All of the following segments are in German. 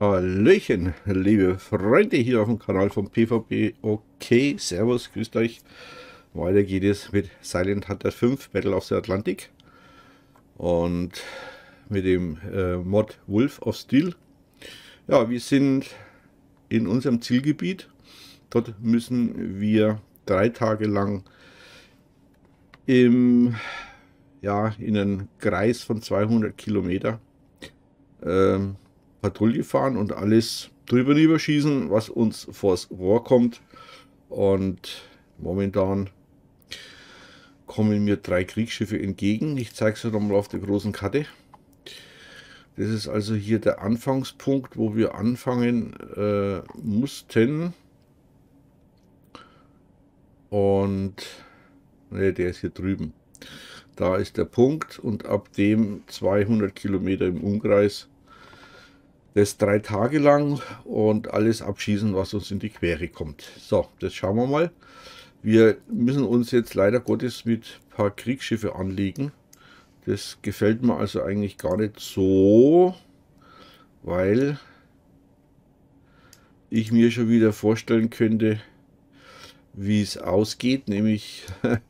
Hallöchen, liebe Freunde hier auf dem Kanal vom PvP. Okay, Servus, grüßt euch. Weiter geht es mit Silent Hunter 5 Battle of the Atlantic und mit dem Mod Wolf of Steel. Ja, wir sind in unserem Zielgebiet. Dort müssen wir 3 Tage lang in einen Kreis von 200 Kilometer Patrouille fahren und alles drüber überschießen, was uns vors Rohr kommt. Und momentan kommen mir 3 Kriegsschiffe entgegen. Ich zeige es euch nochmal auf der großen Karte. Das ist also hier der Anfangspunkt, wo wir anfangen mussten. Und ne, der ist hier drüben. Da ist der Punkt und ab dem 200 Kilometer im Umkreis. Das 3 Tage lang und alles abschießen, was uns in die Quere kommt. So, das schauen wir mal. Wir müssen uns jetzt leider Gottes mit ein paar Kriegsschiffe anlegen. Das gefällt mir also eigentlich gar nicht so, weil ich mir schon wieder vorstellen könnte, wie es ausgeht. Nämlich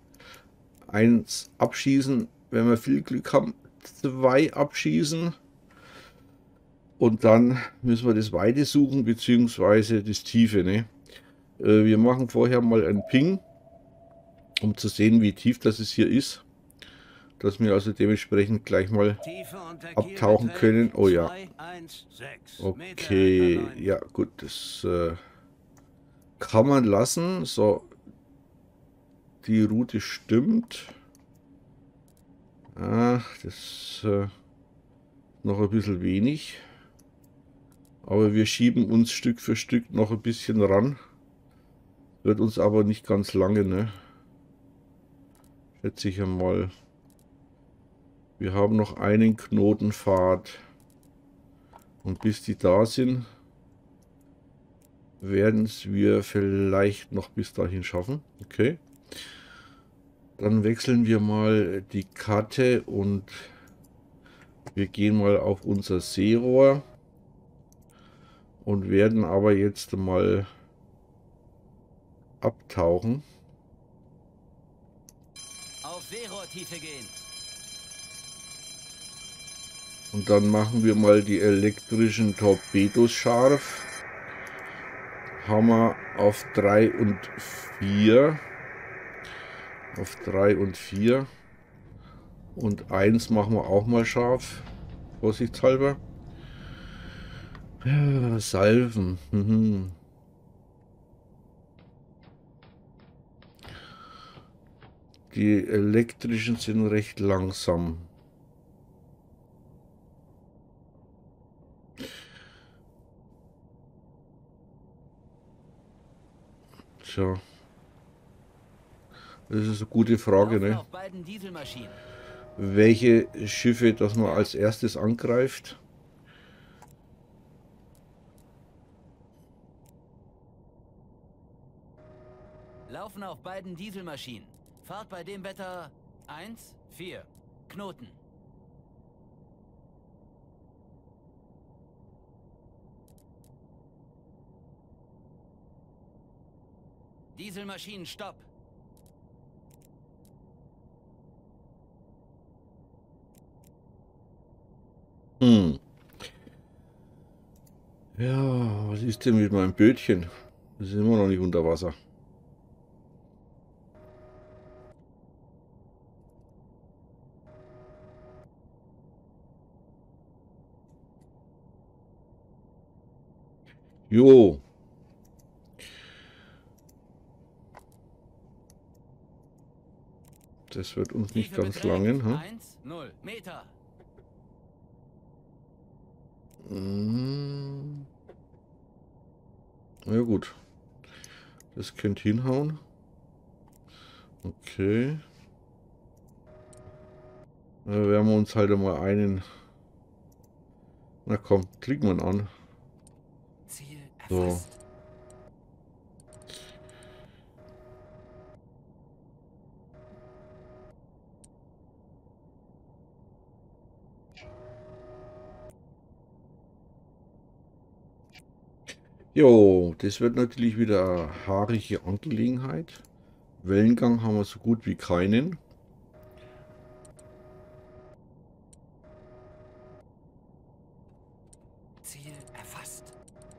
1 abschießen, wenn wir viel Glück haben, 2 abschießen. Und dann müssen wir das Weite suchen, beziehungsweise das Tiefe. Ne? Wir machen vorher mal einen Ping, um zu sehen, wie tief das es hier ist. Dass wir also dementsprechend gleich mal abtauchen können. Oh ja. Okay, ja gut, das kann man lassen. So, die Route stimmt. Ah, das noch ein bisschen wenig. Aber wir schieben uns Stück für Stück noch ein bisschen ran. Wird uns aber nicht ganz lange, ne? Schätze ich einmal. Wir haben noch einen Knotenpfad. Und bis die da sind, werden es wir vielleicht noch bis dahin schaffen. Okay. Dann wechseln wir mal die Karte und wir gehen mal auf unser Seerohr. Und werden aber jetzt mal abtauchen. Auf Seerohrtiefe gehen. Und dann machen wir mal die elektrischen Torpedos scharf. Hammer auf 3 und 4. Auf 3 und 4. Und 1 machen wir auch mal scharf. Vorsichtshalber. Ja, Salven. Mhm. Die elektrischen sind recht langsam. Tja. Das ist eine gute Frage, ne? Welche Schiffe, das man als erstes angreift. Laufen auf beiden Dieselmaschinen. Fahrt bei dem Wetter 1, 4. Knoten. Dieselmaschinen, stopp. Ja, was ist denn mit meinem Bötchen? Das ist immer noch nicht unter Wasser. Jo. Das wird uns nicht ganz langen. Hm? 1, 0 Meter. Na ja, gut. Das könnte hinhauen. Okay. Da werden wir uns halt einmal einen... Na komm, klicken wir ihn an. Ziel So. erfasst. Jo, das wird natürlich wieder eine haarige Angelegenheit. Wellengang haben wir so gut wie keinen. Ziel erfasst.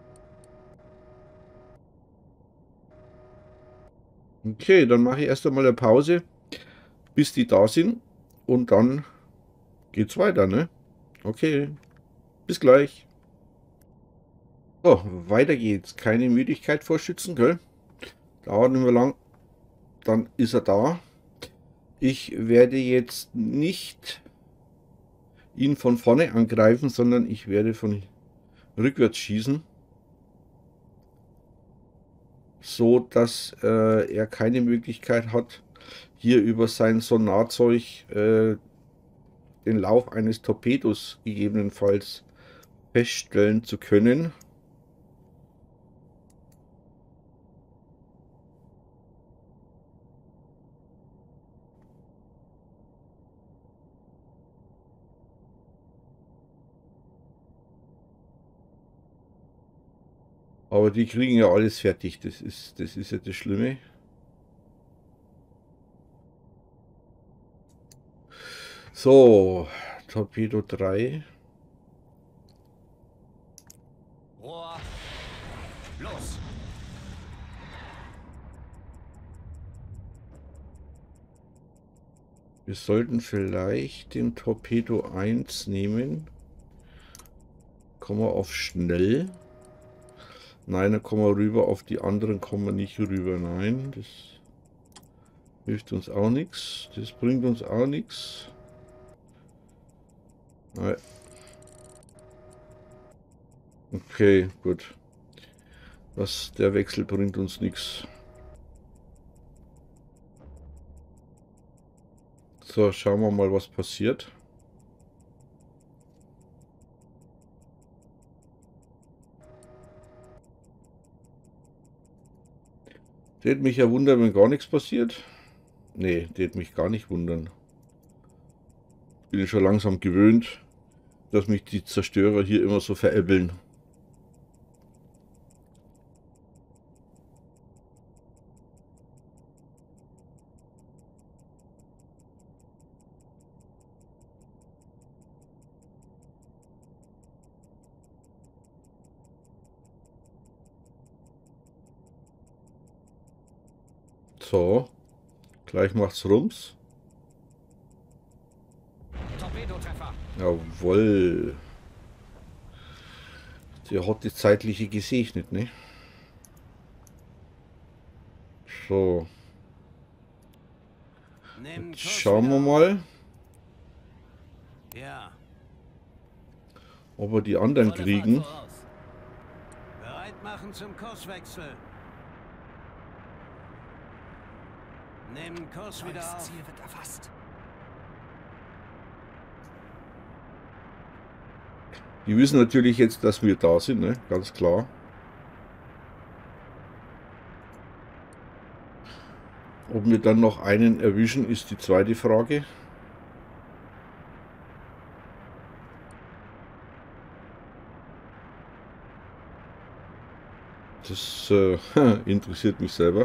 Okay, dann mache ich erst einmal eine Pause, bis die da sind. Und dann geht's weiter, ne? Okay, bis gleich. So, weiter geht's. Keine Müdigkeit vorschützen, gell? Dauert nicht mehr lang. Dann ist er da. Ich werde jetzt nicht ihn von vorne angreifen, sondern ich werde von rückwärts schießen, so dass er keine Möglichkeit hat, hier über sein Sonarzeug den Lauf eines Torpedos gegebenenfalls feststellen zu können. Aber die kriegen ja alles fertig. Das ist ja das Schlimme. So, Torpedo 3. Rohr. Los. Wir sollten vielleicht den Torpedo 1 nehmen. Kommen wir auf schnell. Nein, dann kommen wir rüber. Auf die anderen kommen wir nicht rüber. Nein, das hilft uns auch nichts. Das bringt uns auch nichts. Nein. Okay, gut. Der Wechsel bringt uns nichts. So, schauen wir mal, was passiert. Tät mich ja wundern, wenn gar nichts passiert. Nee, tät mich gar nicht wundern. Bin schon langsam gewöhnt, dass mich die Zerstörer hier immer so veräppeln. So, gleich macht's Rums. Torpedotreffer. Jawohl. Der hat die zeitliche gesegnet, ne? So, Nehmen jetzt Kurs schauen wir wieder mal, auf. Ja. ob wir die anderen Volle Fahrt kriegen. voraus. Bereit machen zum Kurswechsel. Nehmen Kurs wieder auf. Ziel wird erfasst. Die wissen natürlich jetzt, dass wir da sind, ne? Ganz klar. Ob wir dann noch einen erwischen, ist die zweite Frage. Das interessiert mich selber.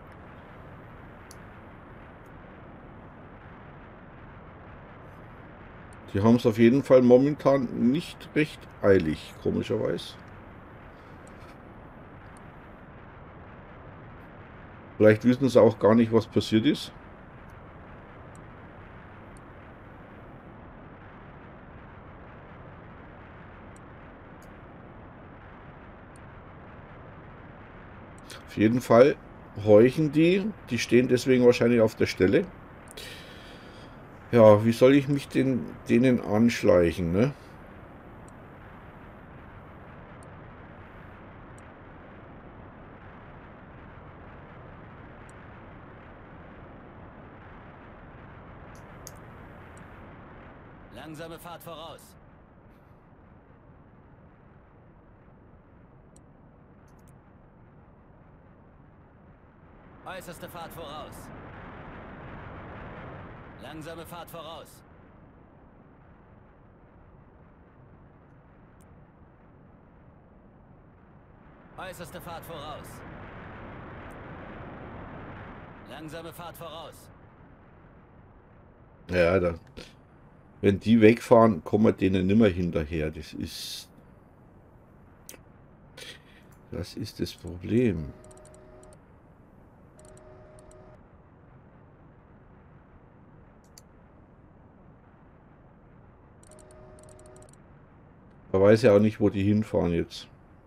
Die haben es auf jeden Fall momentan nicht recht eilig, komischerweise. Vielleicht wissen sie auch gar nicht, was passiert ist. Auf jeden Fall horchen die. Die stehen deswegen wahrscheinlich auf der Stelle. Ja, wie soll ich mich denen anschleichen, ne? Langsame Fahrt voraus. Äußerste Fahrt voraus. Langsame Fahrt voraus. Äußerste Fahrt voraus. Langsame Fahrt voraus. Ja, wenn die wegfahren, kommen wir denen nimmer hinterher. Das ist das Problem. Man weiß ja auch nicht, wo die hinfahren jetzt.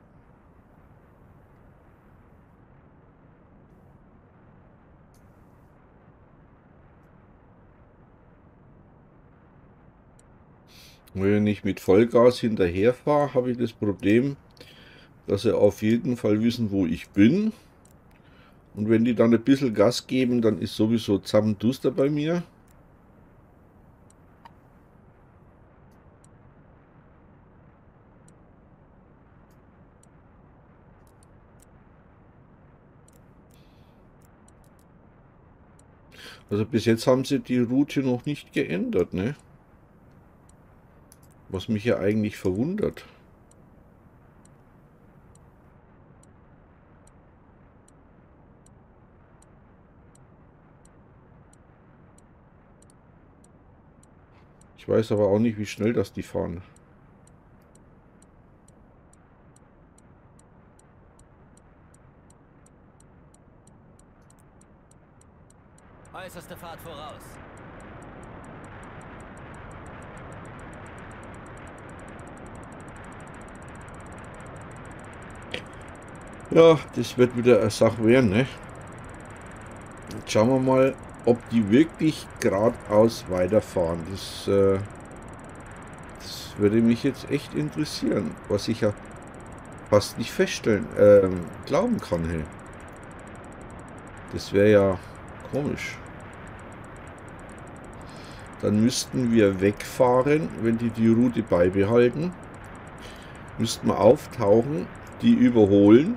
Wenn ich mit Vollgas hinterher fahre, habe ich das Problem, dass sie auf jeden Fall wissen, wo ich bin. Und wenn die dann ein bisschen Gas geben, dann ist sowieso Zappenduster bei mir. Also bis jetzt haben sie die Route noch nicht geändert, ne? Was mich ja eigentlich verwundert. Ich weiß aber auch nicht, wie schnell das die fahren. Äußerste Fahrt voraus. Ja, das wird wieder eine Sache werden, ne? Jetzt schauen wir mal, ob die wirklich geradeaus weiterfahren. Das würde mich jetzt echt interessieren, was ich ja fast nicht glauben kann, hey. Das wäre ja komisch. Dann müssten wir wegfahren, wenn die Route beibehalten. Müssten wir auftauchen, die überholen.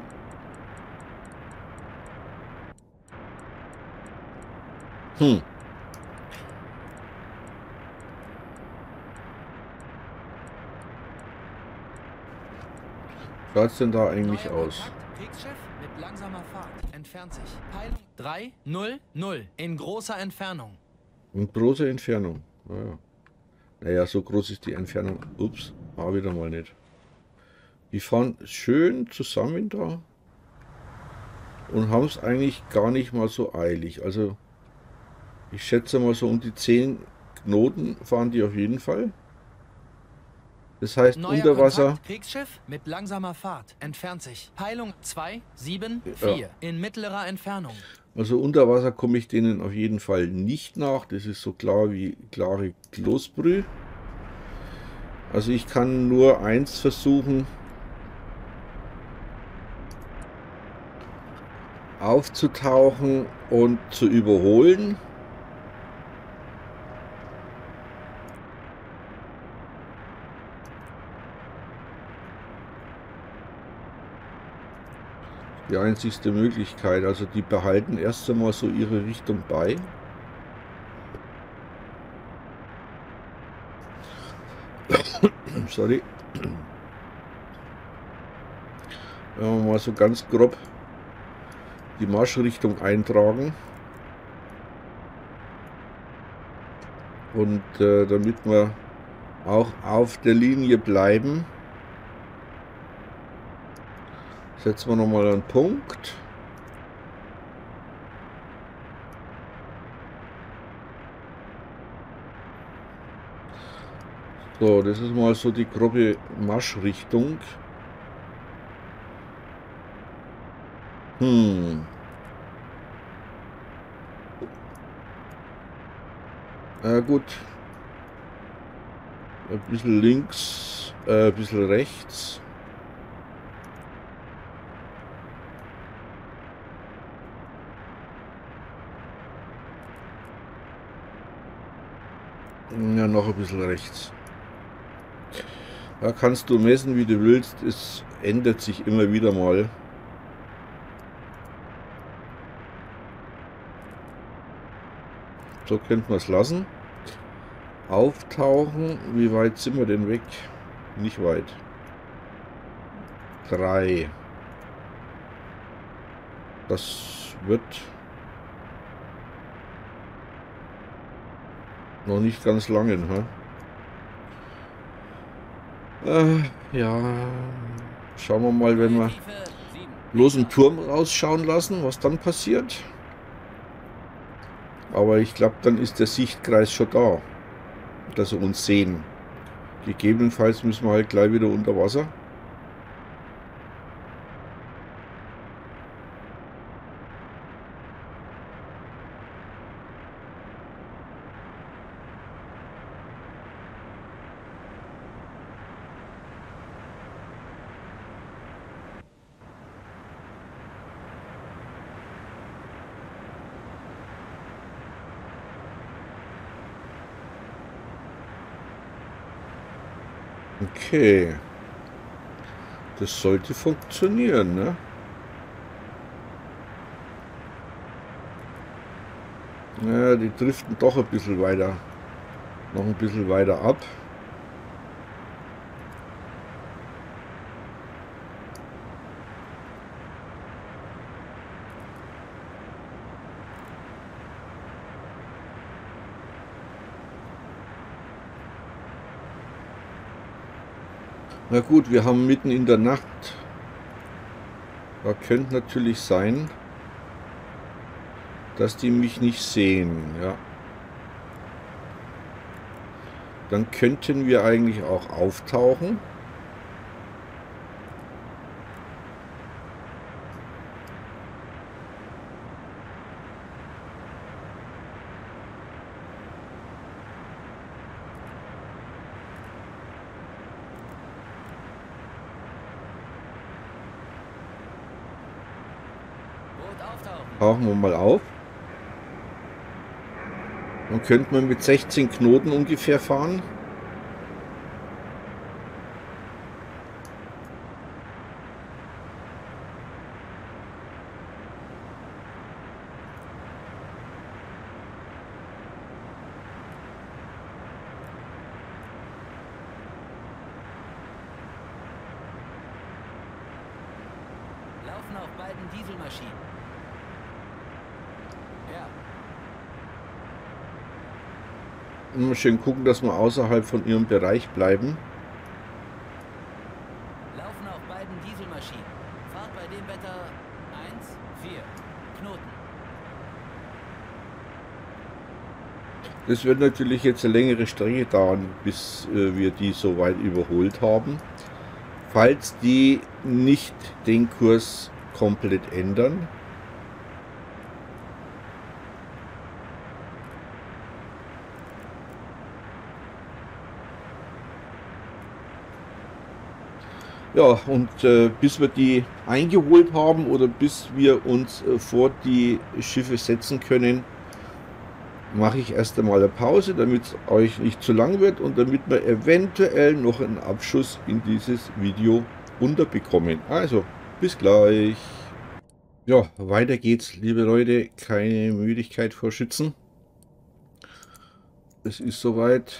Schaut's denn da eigentlich aus? Kriegsschiff mit langsamer Fahrt. Entfernt sich. Peilung 300 in großer Entfernung. In großer Entfernung. Naja. Naja, so groß ist die Entfernung. Ups, war wieder mal nicht. Die fahren schön zusammen da und haben es eigentlich gar nicht mal so eilig. Also ich schätze mal so um die 10 Knoten fahren die auf jeden Fall. Das heißt unter Wasser. Kriegsschiff mit langsamer Fahrt. Entfernt sich. Peilung 274 Ja. in mittlerer Entfernung. Also unter Wasser komme ich denen auf jeden Fall nicht nach. Das ist so klar wie klare Kloßbrühe. Also ich kann nur eins versuchen. Aufzutauchen und zu überholen. Die einzigste Möglichkeit, also die behalten erst einmal so ihre Richtung bei. Sorry. Wenn wir mal so ganz grob die Marschrichtung eintragen. Und damit wir auch auf der Linie bleiben, setzen wir nochmal einen Punkt. So, das ist mal so die grobe Marschrichtung. Gut. Ein bisschen links, ein bisschen rechts. Ja, noch ein bisschen rechts. Da kannst du messen, wie du willst. Es ändert sich immer wieder mal. So könnte man es lassen. Auftauchen. Wie weit sind wir denn weg? Nicht weit. 3. Das wird noch nicht ganz lange, ja, schauen wir mal, wenn wir bloß einen Turm rausschauen lassen, was dann passiert. Aber ich glaube, dann ist der Sichtkreis schon da, dass wir uns sehen. Gegebenenfalls müssen wir halt gleich wieder unter Wasser. Okay. Das sollte funktionieren, ne? Ja, die driften doch ein bisschen weiter. Noch ein bisschen weiter ab. Na gut, wir haben mitten in der Nacht. Da könnte natürlich sein, dass die mich nicht sehen, ja. Dann könnten wir eigentlich auch auftauchen. Tauchen wir mal auf. Dann könnte man mit 16 Knoten ungefähr fahren. Laufen auf beiden Dieselmaschinen. Ja. Immer schön gucken, dass wir außerhalb von ihrem Bereich bleiben. Laufen auf beiden Dieselmaschinen. Fahrt bei dem Wetter 1, 4. Knoten. Das wird natürlich jetzt eine längere Strecke dauern, bis wir die so weit überholt haben. Falls die nicht den Kurs komplett ändern. Ja, und bis wir die eingeholt haben oder bis wir uns vor die Schiffe setzen können, mache ich erst einmal eine Pause, damit es euch nicht zu lang wird und damit wir eventuell noch einen Abschuss in dieses Video unterbekommen. Also, bis gleich. Ja, weiter geht's, liebe Leute. Keine Müdigkeit vor Schützen. Es ist soweit.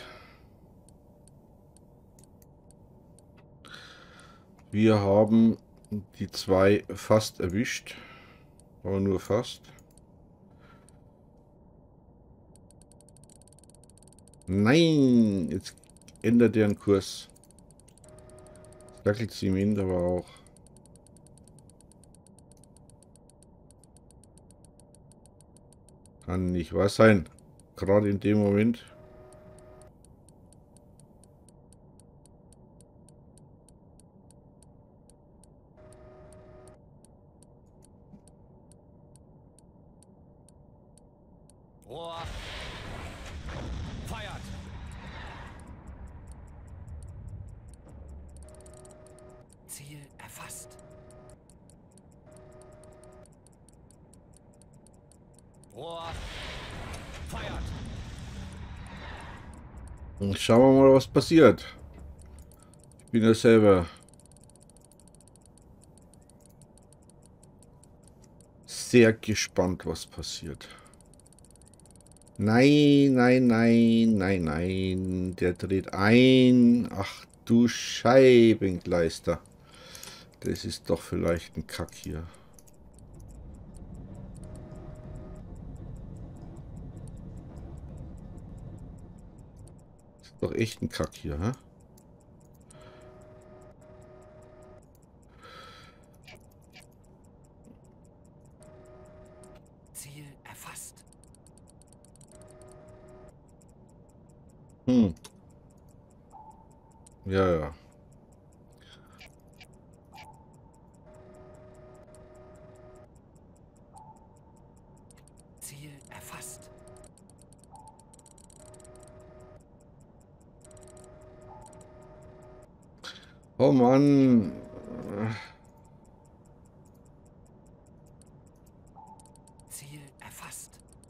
Wir haben die zwei fast erwischt, aber nur fast. Nein, jetzt ändert er den Kurs. Dackelt sie im Wind aber auch. Kann nicht wahr sein. Gerade in dem Moment. Rohr. Feuert. Ziel erfasst. Rohr. Feuert. Und schauen wir mal, was passiert. Ich bin ja selber sehr gespannt, was passiert. Nein, nein, nein, nein, nein. Der dreht ein. Ach du Scheibengleister. Das ist doch vielleicht ein Kack hier. Doch echt ein Kack hier, hä? Ziel erfasst. Hm. Ja, ja. Ziel erfasst. Oh Mann. Ziel erfasst.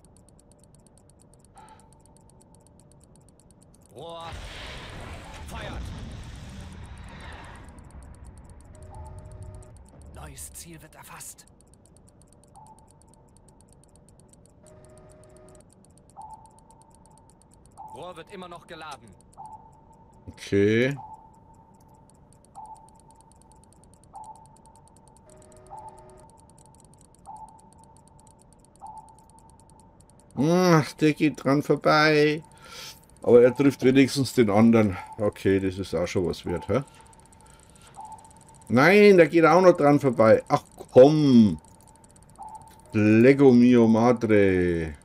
Rohr. Feuert. Neues Ziel wird erfasst. Rohr wird immer noch geladen. Okay. Ach, der geht dran vorbei. Aber er trifft wenigstens den anderen. Okay, das ist auch schon was wert, hä? Nein, der geht auch noch dran vorbei. Ach komm. Lego mio madre.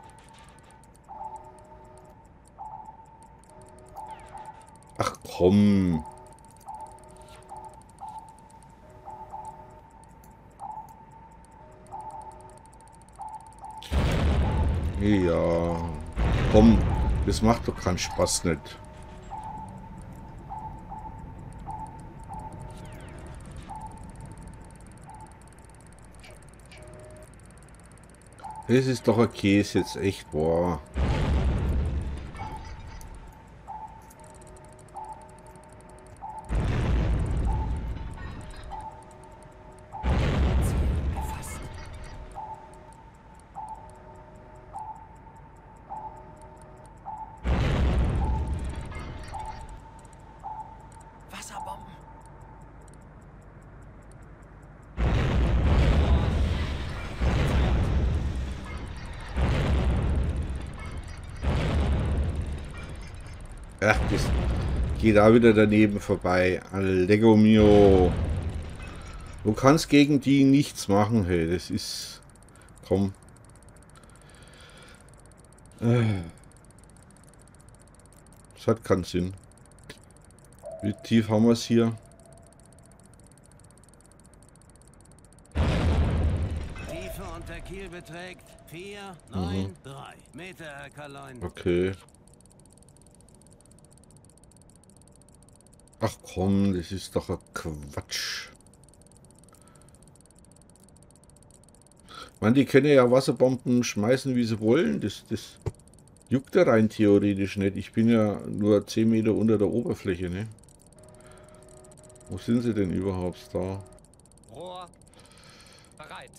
Ach komm. Ja. Komm. Das macht doch keinen Spaß nicht. Das ist doch okay, ist jetzt echt, boah. Ziel erfasst. Wasserbomben. Ach, das geht da wieder daneben vorbei. Lego mio. Du kannst gegen die nichts machen, hey. Das ist... Komm. Das hat keinen Sinn. Wie tief haben wir es hier? Tiefe unter Kiel beträgt 493 Meter, Herr Kaloin. Okay. Ach komm, das ist doch ein Quatsch. Man, die können ja Wasserbomben schmeißen, wie sie wollen. Das juckt ja rein theoretisch nicht. Ich bin ja nur 10 Meter unter der Oberfläche, ne? Wo sind sie denn überhaupt da? Rohr bereit.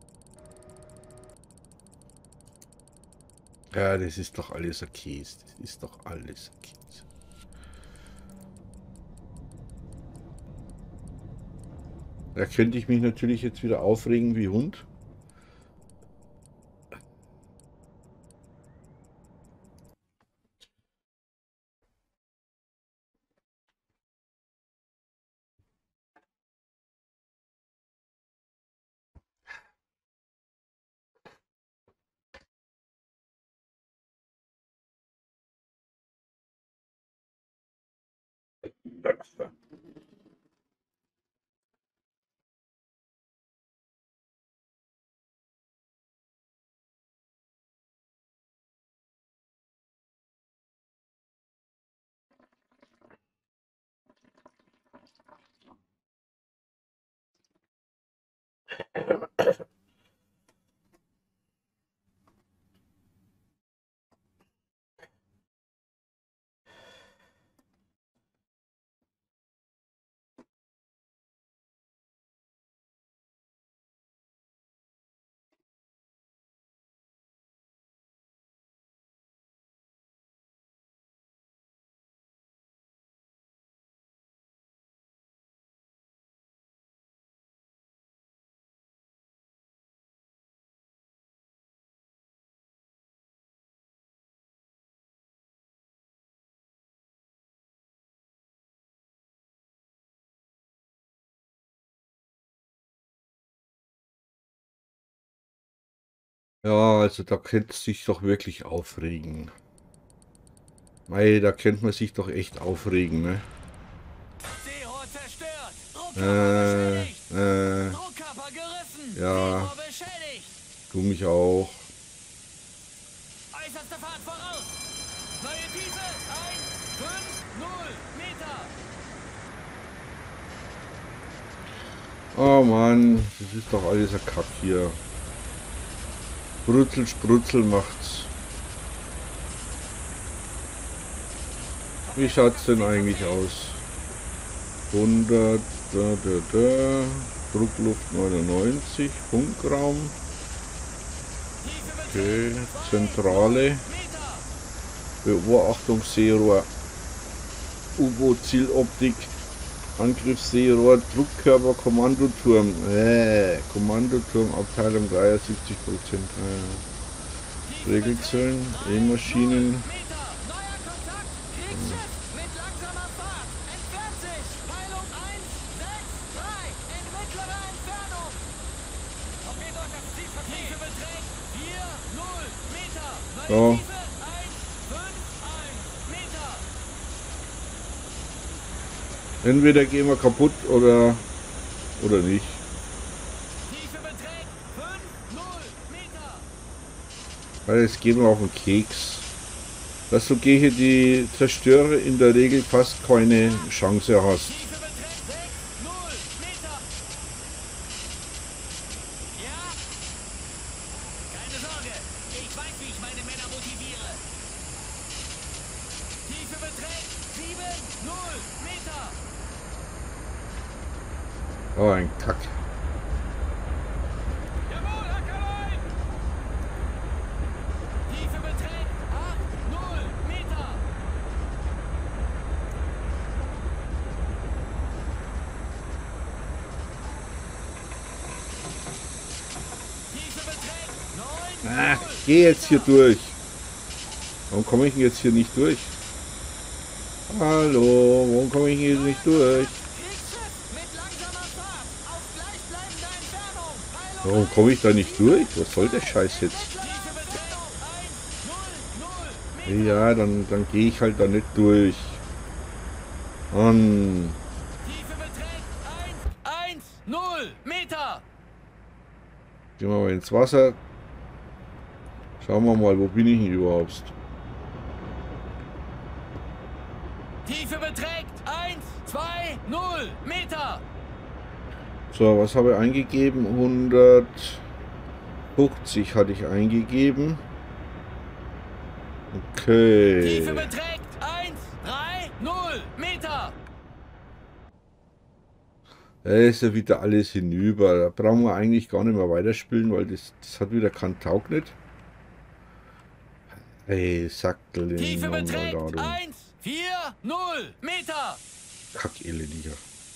Ja, das ist doch alles ein Käse. Das ist doch alles ein Käse. Da könnte ich mich natürlich jetzt wieder aufregen wie Hund. Ja, also da könnte sich doch wirklich aufregen. Mei, da könnte man sich doch echt aufregen, ne? Seerohr zerstört. Druckkörper Äh, beschädigt. äh, Druckkörper gerissen. ja, Seerohr beschädigt. du mich auch. Äußerste Fahrt voraus. Neue Tiefe. 150 Meter. Oh Mann, das ist doch alles ein Kack hier. Brutzel, Sprutzel macht's. Wie schaut's denn eigentlich aus? 100, Druckluft 99, Funkraum. Okay, Zentrale. Beobachtung Seerohr. U-Boot-Zieloptik. Angriffsseerohr, Druckkörper, Kommandoturm. Kommandoturm, Abteilung 73%. Regelzellen, E-Maschinen. Neuer Kontakt. Kriegsschiff mit langsamer Fahrt. Entfernt sich. Peilung 163 in mittlerer Entfernung. Okay, durch das Ziel verkehrt. Tiefe beträgt 40 Meter. Neue So, Tiefe 151 Meter. entweder gehen wir kaputt oder nicht. Tiefe beträgt 50 Meter. Weil es geht mir auf den Keks. Dass du gegen die Zerstörer in der Regel fast keine Chance hast. Tiefe beträgt 60 Meter. Ja? Keine Sorge. Ich weiß, wie ich meine Männer motiviere. Tiefe beträgt 70 Meter. Oh, ein Kack. Jawohl, Ackerlein! Tiefe beträgt 80 Meter. Tiefe beträgt 9 Ah, geh jetzt hier durch. Warum komme ich denn jetzt hier nicht durch? Hallo, warum komme ich hier nicht durch? Kriegsschiff mit langsamer Fahrt auf gleichbleibender Entfernung. Peilung Warum komme ich da nicht durch? Was soll der Scheiß jetzt? Tiefe beträgt 100 Meter. Ja, dann gehe ich halt da nicht durch. Mann. Tiefe beträgt 110 Meter. Gehen wir mal ins Wasser. Schauen wir mal, wo bin ich denn überhaupt? Tiefe beträgt 120 Meter. So, was habe ich eingegeben? 150 hatte ich eingegeben. Tiefe Okay. beträgt 130 Meter. Da ist ja wieder alles hinüber. Da brauchen wir eigentlich gar nicht mehr weiterspielen, weil das hat wieder keinen Taug nicht. Hey, Sackel Tiefe nochmal beträgt da, du 140 Meter. Kackelendiger.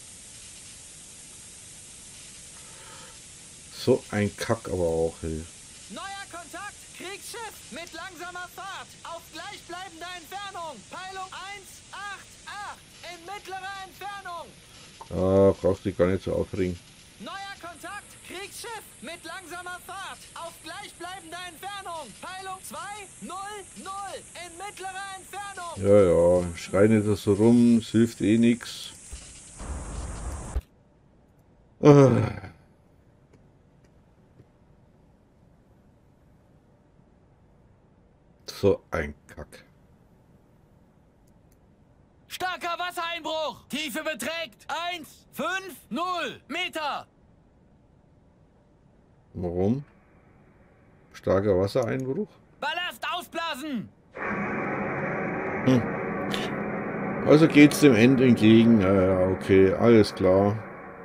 So ein Kack aber auch, ey. Neuer Kontakt. Kriegsschiff mit langsamer Fahrt auf gleichbleibender Entfernung. Peilung 188 in mittlerer Entfernung. Ah, brauchst dich gar nicht so aufregen. Neuer Kontakt. Kriegsschiff mit langsamer Fahrt auf gleichbleibender Entfernung. Peilung 200 in mittlerer Entfernung. Ja, ja, schrei nicht so rum, es hilft eh nix. Ah. So ein Kack. Starker Wassereinbruch. Tiefe beträgt 150 Meter. Warum? Starker Wassereinbruch? Ballast ausblasen. Also geht's dem Ende entgegen. Ja, okay, alles klar.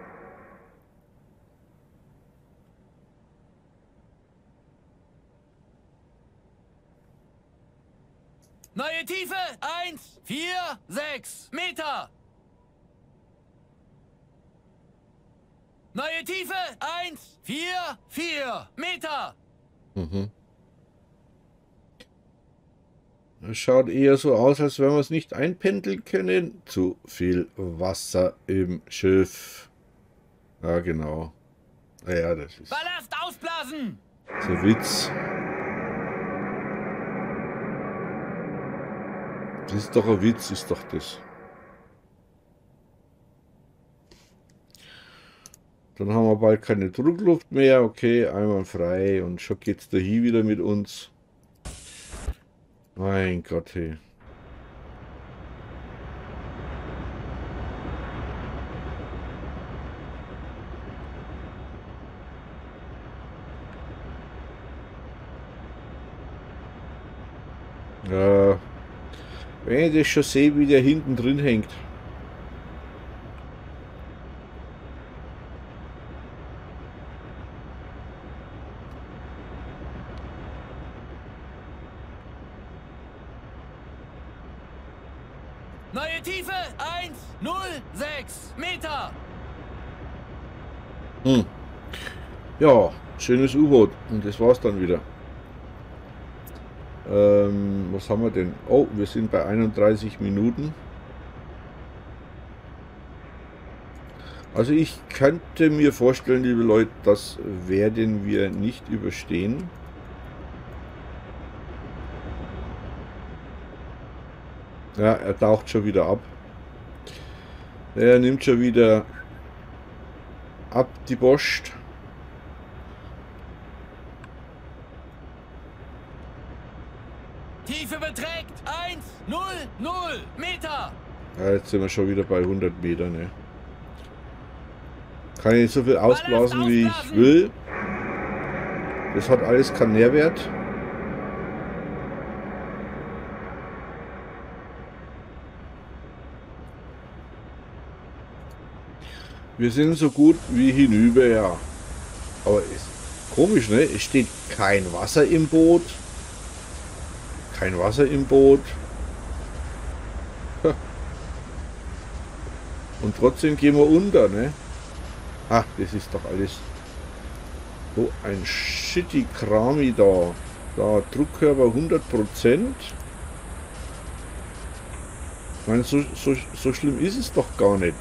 Neue Tiefe 146 Meter. Neue Tiefe 144 Meter. Es schaut eher so aus, als wenn wir es nicht einpendeln können. Zu viel Wasser im Schiff. Ja, genau. Ja, das ist... Ballast ausblasen. Das ist ein Witz. Das ist doch ein Witz, ist doch das. Dann haben wir bald keine Druckluft mehr. Okay, einwandfrei. Und schon geht's dahin wieder mit uns. Mein Gott, hey. Ja, wenn ich das schon sehe, wie der hinten drin hängt. Neue Tiefe 106 Meter. Ja, schönes U-Boot. Und das war's dann wieder. Was haben wir denn? Oh, wir sind bei 31 Minuten. Also ich könnte mir vorstellen, liebe Leute, das werden wir nicht überstehen. Ja, er taucht schon wieder ab. Er nimmt schon wieder ab die Post. Tiefe beträgt 100 Meter. Ja, jetzt sind wir schon wieder bei 100 Metern. Ne? Kann ich nicht so viel ausblasen, wie ich will. Das hat alles keinen Nährwert. Wir sind so gut wie hinüber, ja. Aber ist komisch, ne? Es steht kein Wasser im Boot. Kein Wasser im Boot. Und trotzdem gehen wir unter, ne? Ah, das ist doch alles so ein shitty Krami da. Da Druckkörper 100%. Ich meine, so schlimm ist es doch gar nicht.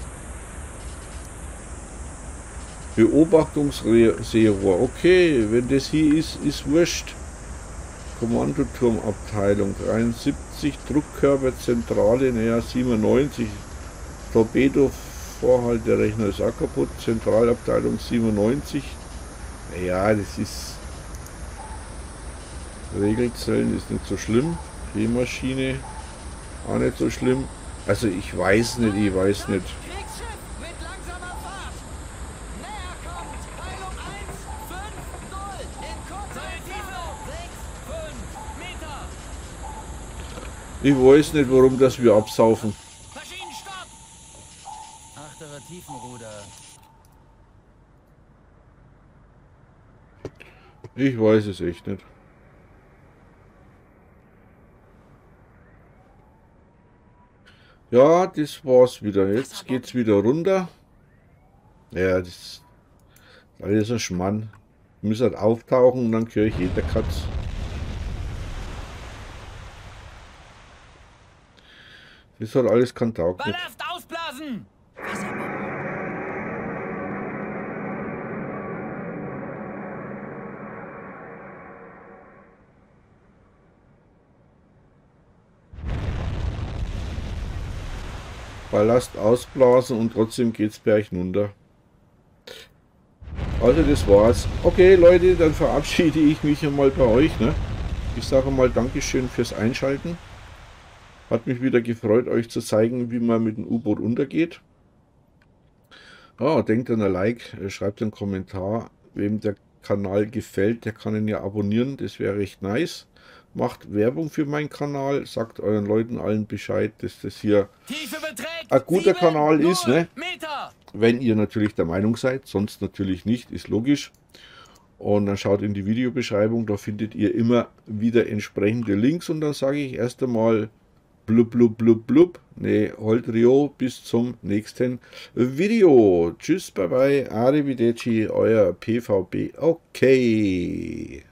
Beobachtungsseerohr. Okay, wenn das hier ist wurscht. Kommandoturmabteilung 73, Druckkörperzentrale, naja 97. Torpedo-Vorhalterechner ist auch kaputt. Zentralabteilung 97. Naja, das ist. Regelzellen ist nicht so schlimm. D-Maschine auch nicht so schlimm. Also ich weiß nicht. Kriegsschiff mit langsamer Fahrt. Näher kommt. Peilung 150. In kurzer Entfernung. 6,5 Meter. Ich weiß nicht, warum das wir absaufen. Maschinenstopp. Achterer Tiefenruder. Ich weiß es echt nicht. Ja, das war's wieder. Jetzt geht's wieder runter. Ja, das ist alles ein Schmann. Ich muss halt auftauchen und dann höre ich jeder Katz. Das hat alles keinen Tag mit. Ballast ausblasen. Ballast ausblasen und trotzdem geht's berg runter. Also das war's. Okay Leute, dann verabschiede ich mich einmal bei euch. Ne? Ich sage mal Dankeschön fürs Einschalten. Hat mich wieder gefreut, euch zu zeigen, wie man mit dem U-Boot untergeht. Denkt an ein Like, schreibt einen Kommentar. Wem der Kanal gefällt, der kann ihn ja abonnieren. Das wäre recht nice. Macht Werbung für meinen Kanal. Sagt euren Leuten allen Bescheid, dass das hier ein guter Kanal ist. Ne? Wenn ihr natürlich der Meinung seid. Sonst natürlich nicht, ist logisch. Und dann schaut in die Videobeschreibung. Da findet ihr immer wieder entsprechende Links. Und dann sage ich erst einmal blub blub blub blub. Ne, Holdrio, bis zum nächsten Video. Tschüss, bye bye, arrivederci, euer PvP. Okay.